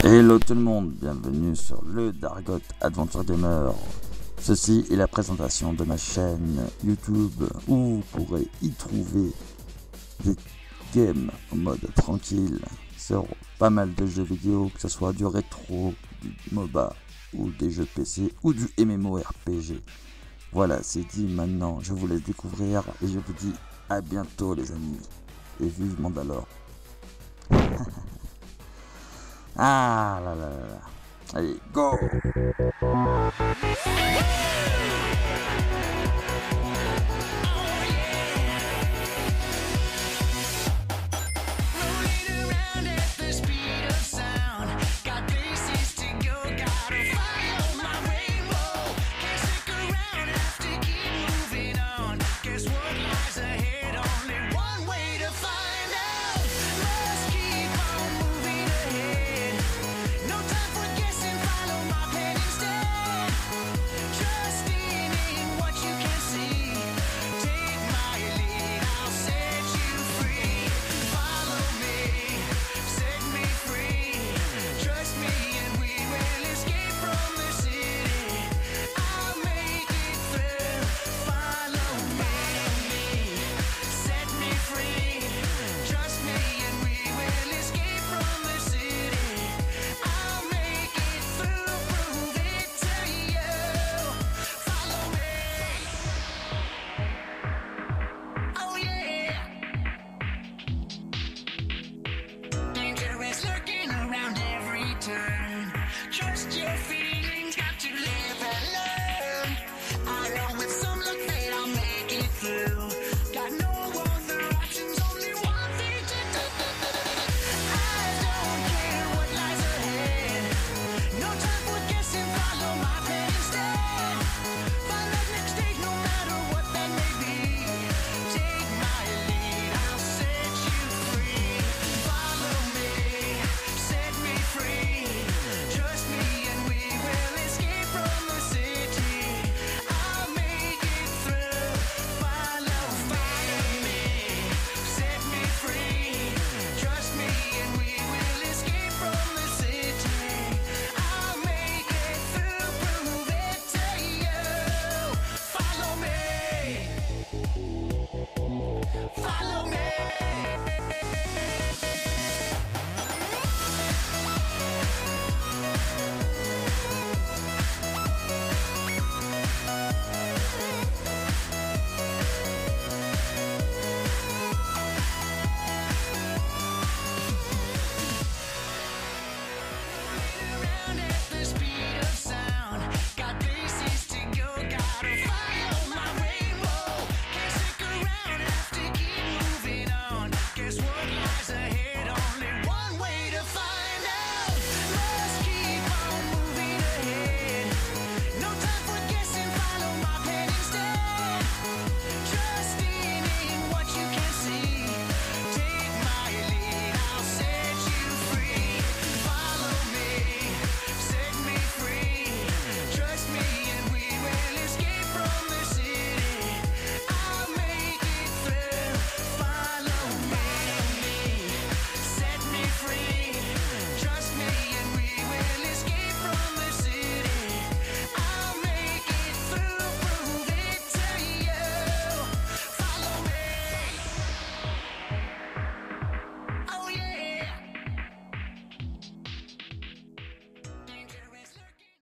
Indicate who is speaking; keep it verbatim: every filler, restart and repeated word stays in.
Speaker 1: Hello tout le monde, bienvenue sur le Dargot Adventure Gamer. Ceci est la présentation de ma chaîne YouTube où vous pourrez y trouver des games en mode tranquille sur pas mal de jeux vidéo, que ce soit du rétro, du MOBA ou des jeux P C ou du MMORPG. Voilà, c'est dit, maintenant je vous laisse découvrir et je vous dis à bientôt les amis et vive Mandalore. Ah là là là là. Allez, go!
Speaker 2: Trust your feelings, got to live and learn. Along with some luck that I'll make it through. Got no other options, only one thing to do. I don't care what lies ahead. No time for guessing, follow my plan instead. Find that next stage, no matter what that may be. Take my lead, I'll set you free. Follow me, set me free. Trust me and we will escape from the city. I'll make it through. Follow, follow me. Set me free. Trust me and we will escape from the city. I'll make it through. Prove it to you. Follow me. Follow me. Around at the speed